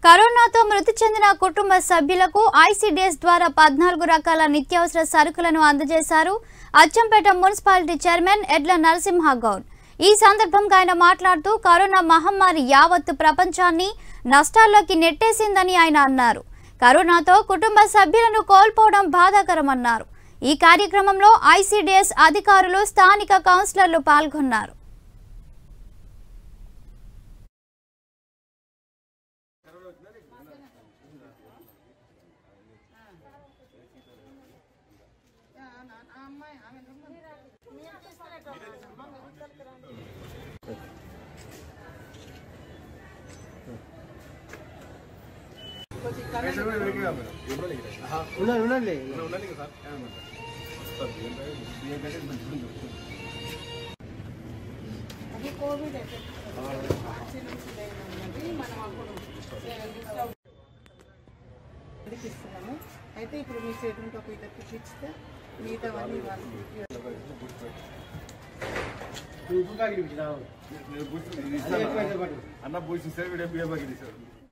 కరోనాతో మృతి చెందిన కుటుంబ సభ్యులకు ఐసీడీఎస్ ద్వారా 14 రకాల నిత్యావసర సరుకులను అందజేశారు అచ్చంపేట మున్సిపాలిటీ చైర్మన్ ఎడ్ల నరసింహగౌడ్। ఈ సందర్భంగా ఆయన మాట్లాడుతూ కరోనా మహమ్మారి యావత్తు ప్రపంచాన్ని నష్టాల్లోకి నెట్టేసిందని ఆయన అన్నారు। కరోనాతో కుటుంబ సభ్యులను కోల్పోవడం బాధాకరమన్నారు। ఈ కార్యక్రమంలో ఐసీడీఎస్ అధికారులు స్థానిక కౌన్సిలర్లు పాల్గొన్నారు। అయితే ఇప్పుడు మీ స్టేట్మెంట్ ఒక ఇద్దరికి ఇచ్చితే మిగతావన్నీ అన్న పోయి చూసారు వీడియో